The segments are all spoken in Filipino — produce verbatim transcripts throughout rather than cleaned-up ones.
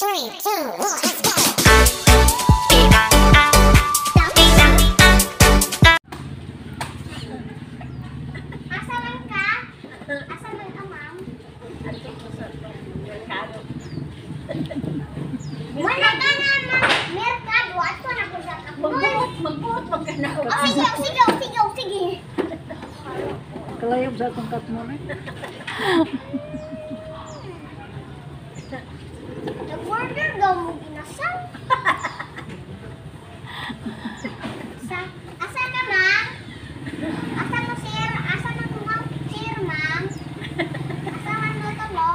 Three, two, one, let's go! Asalan ka? Asalan ka, ma'am? Wala ka na, ma'am. Merkado. Ato na po sa kapon. Magbuot, magbuot, magkanaw. O, sige, o, sige, o, sige, o, sige. Kalayog sa atong kat mo na. Nag-order daw mo ginasal. Sa, asa ka, ma'am? Asa mo, sir? Asa mo ko, ma'am? Sir, ma'am? Asa man mo to mo?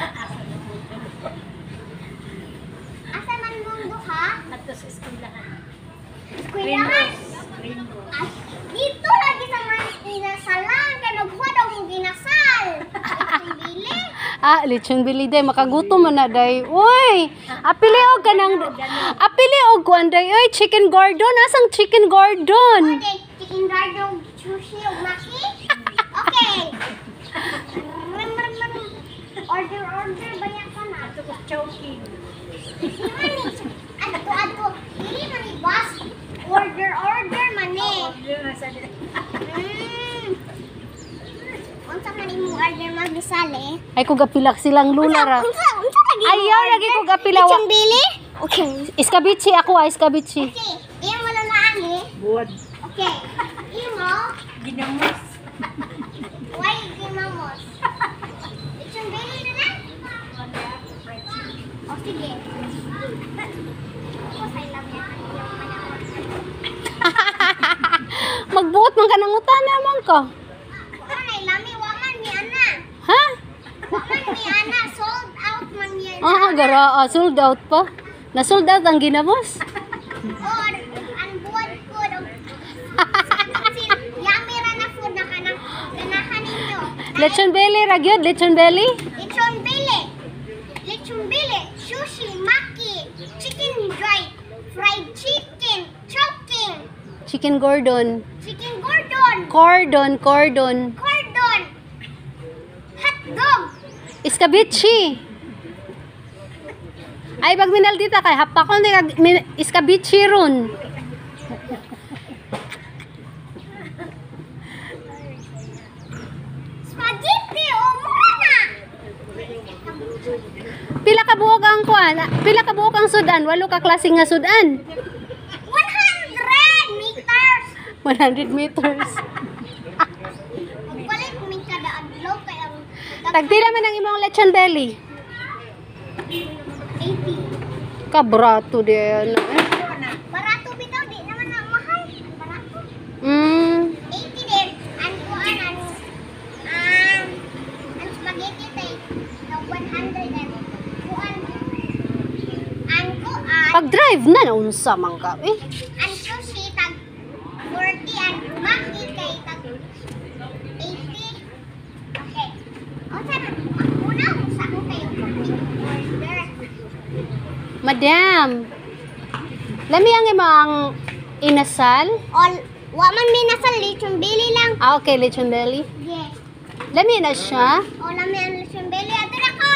Asa man mo duha? Ato sa eskwelahan. Eskwelahan? Ay, dito lagi sa mga inasalan. Kaya nagkuha daw mo ginasal. Itong bili. Ah, lechon bili day makagutom man na day. Uy, apili og kanang apili og kuan day. Uy, chicken gordon, asang chicken gordon? Okay, chicken gardo, sushi, o maki? Okay. Rum, rum, rum. Order, order, banyak ka na. Ato ko choking. Mani, adto, adto. Dili man ni boss. Order, order, mani. Order na sa Mm. Unsa man imong order magbisali? Ay ko gapilak silang lula ra. Unsa, unsa lagi? Ayaw lagi ko gapila wa. Lechon bili? Okay. Iskabichi ako ah, iskabichi. Okay, iyo mo na ani. buwad. Okay. Imo, Ginamos. why gimamos? Lechon bili na lang? O sige. Ako sa ilang yan. Magbuot man ka ng utana man ka. Wala na ilami, waman mi ana. Ha? Waman mi ana, sold out man yan. Ah, gara ah, sold out pa. Na sold out ang ginamos. Or, ang buwan ko, daw. Yummy ra na food na kanang ganahan ninyo. Lechon belly ra gyud, lechon belly. Lechon bili. Lechon bili. Sushi, maki, chicken dry, fried chicken, choking, Chicken gordon. chicken gordon, Cordon, cordon. cordon, hot dog. Iskabichi. Ay, pag minaldita kay hapakon di kag min- iskabichi ron. Spaghetti, o mura na. Pila ka buok ang kuan? Pila ka buok ang sudan? Walo ka klase nga sudan. one hundred meters. one hundred meters. Magpalit mi kada adlaw kay ang Tagpila man ang imong lechon belly. eighty. Kabrato di ano eh. Barato bitaw, di naman na mahal. Barato. Mm. eighty din. Ang kuan, ang, ang, ang spaghetti tay, na one hundred and kuan. Ang kuan, Pag drive na naunsa man ka eh. ang sushi tag forty, ang maki kay tag eighty. Okay. O sana, una kung sa ako kayo order. Madam. Lami ang imong inasal? All, wa man minasal, lechon bili lang. Ah, okay, lechon belly. Yes. Lami na siya. O lami ang lechon bili. Ato na ko.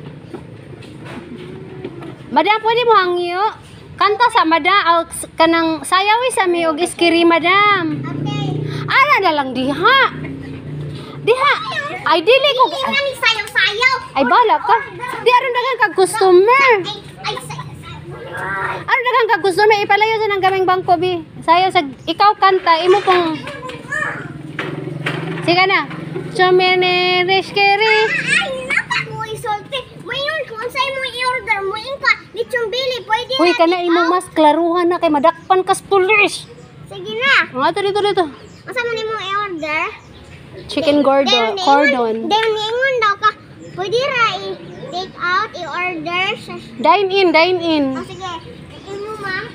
Madam, pwede mo hangyo? Kanta sa madam, aw, kanang sayawi sa mi og iskiri, madam. Okay. Ara na lang diha. Diha. Ay dili ko. Hindi na ni sayaw-sayaw. Ay bala ka. Di aron dagan kag customer. Ay, ay, sayaw-sayaw. Aron dagan kag customer ipalayo sa nang gaming bangko bi. Sayo sa ikaw kanta imo pong sige na. Chomene reskeri. Ay, napa ko isulti. Mayon, kung sa'yo mo i-order mo, inka, lechon bili, pwede Uy na, kana di imong ba? mas klaruhan na kay madakpan kas pulis. Sige na. Nga to dito dito. Asa man mo i-order? Chicken gordon, cordon. Then, ingon daw ka, pwede ra i-take out, i-order sa... Dine in, dine in. O, sige. Imo, ma'am.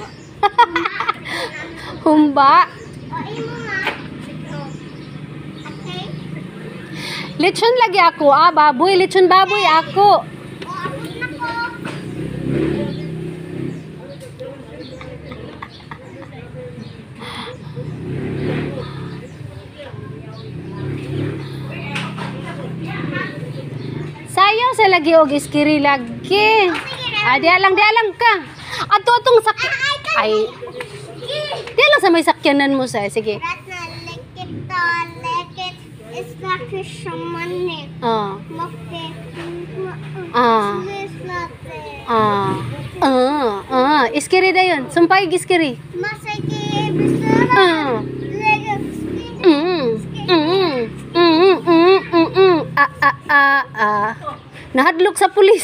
Humba. O, imo, ma'am. Okay. Lechon lagi ako ah, baboy, lechon baboy ako. O, abot na ko. Sayaw sa lagi og iskiri lagi. Sige na. Ah, dia lang, dia lang ka. Ato atong sakyan. Ay, dia lang sa may sakyanan mo sa. Sige. Ratna lekit to lekit is like shaman. Ah. Makke. Ah. Lislate. Ah. Ah. Ah. Iskiri da yun. Sumpay iskiri. Masake bisara. Ah. Legit. Mm. Mm. Mm. Mm. Mm. Ah, ah, ah, ah. Nahadlok sa pulis.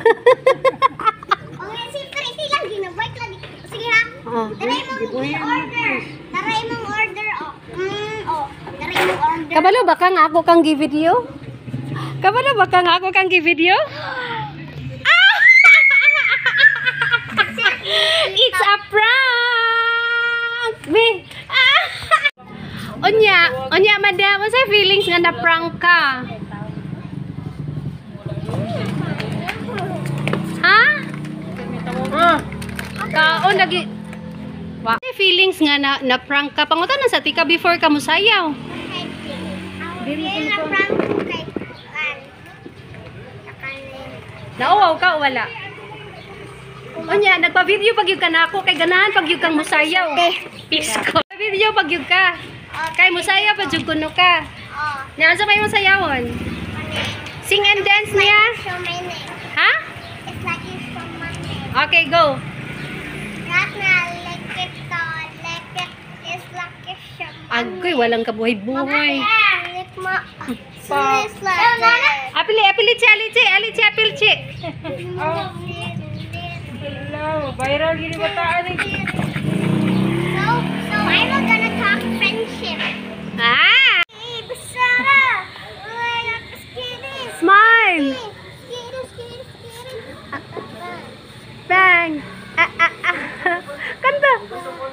Okay, siyempre silang ginabike lagi. Sige ha. Ah. Taray mong order. Taray mong order. Oh. Mm, oh. Taray mong order. Kabalo ba kang ako kang gi-video? Kabalo ba kang ako kang gi-video? It's a prank! Be. Ah! Onya, onya madam, sa feelings nga na prank ka? Ha? Kaon lagi. Wa. Sa feelings nga na na prank ka. Pangutan na sa tika before ka musayaw. Dili na prank kay kan. Kakanin. Nauwaw ka o wala? Onya, nagpa-video pag yung ka na ako kay ganahan pag yung kang musayaw. Pisko. Video pag yung ka. Kay musayaw pa jud kuno ka. Oh. Nya sa may musayawon? Sing and dance niya? So many. Ha? It's like you so many. Okay, go. Ratna lekit to lekit is like you so many. Agoy, walang kabuhay-buhay. Lik mo. Lislate. Apili, apili chi, alichi, alichi, apilchi. Hello, viral gini bataan ni. So, so I'm gonna talk friendship. Ah! Hey, Basara! Uy, nakaskinny! Smile! Skitty, skitty, skitty. Bang! Ah, ah, ah. Kanta!